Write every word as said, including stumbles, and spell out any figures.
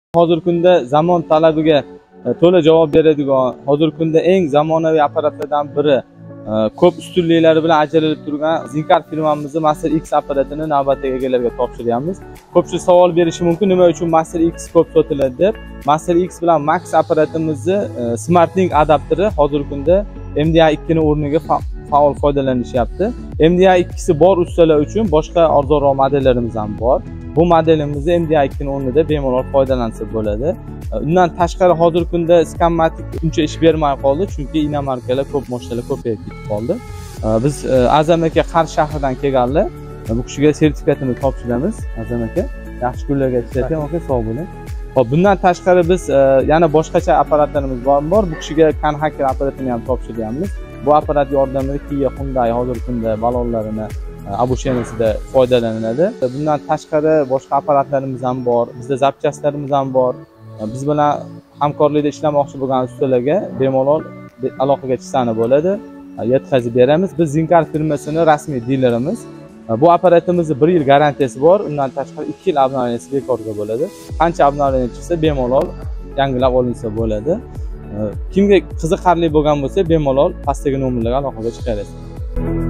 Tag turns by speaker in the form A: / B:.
A: Hozirgi kunda zamon talabiga to'la javob beradigan, hozirgi kunda eng zamonaviy apparatlardan biri, ko'p ustunliklari bilan ajralib turgan Zinkar firmamizning Master X apparatini navbatdagi egalariga topshiryapmiz. Ko'pchilik savol berishi mumkin, nima uchun Master X ko'p sotiladi deb. Master X bilan Max apparatimizni SmartLink adapteri hozirgi kunda M D I ikki ning o'rniga faol foydalanishyapti. M D I ikki bor ustalar uchun boshqa arzonroq modellarimiz ham bor. Bu modelimizni M D I ikki ning o'rnida bemalol foydalansa bo'ladi. Undan tashqari hozirgi kunda skanmatik uncha ish bermay qoldi, chunki inomarkalar ko'p mashinalar ko'payib ketib qoldi. Biz Azam aka Qarshi shahridan kelganlar, bu kishiga sertifikatini topshiramiz. Azam aka, yaxshi kunlarga ishlating, aka, sog' bo'ling. Xo'p, bundan tashqari biz yana boshqacha apparatlarimiz bor. Bu kishiga Kanhaker apparatini ham topshiryapmiz. Bu apparat yordamida Kia, Hyundai hozirgi kunda balonlarini obushenasida foydalaniladi. Bundan tashqari boshqa apparatlarimiz ham bor. Bizda zapchastlarimiz ham bor. Biz bilan hamkorlikda ishlamoqchi bo'lgan ustalarga bemalol aloqaga chiqsani bo'ladi, yetkazib beramiz. Biz Zinkar firmasining rasmiy dilerimiz. Bu apparatimizning bir yil garantiyasi bor. Undan tashqari ikki yil obnovleniyasi bekorga bo'ladi. Qancha obnovleniya chiqsa bemalol yangilab olinsa bo'ladi. Kimga qiziqarli bo'lgan bo'lsa bemalol pastdagi nomerlarga aloqaga chiqaverasiz.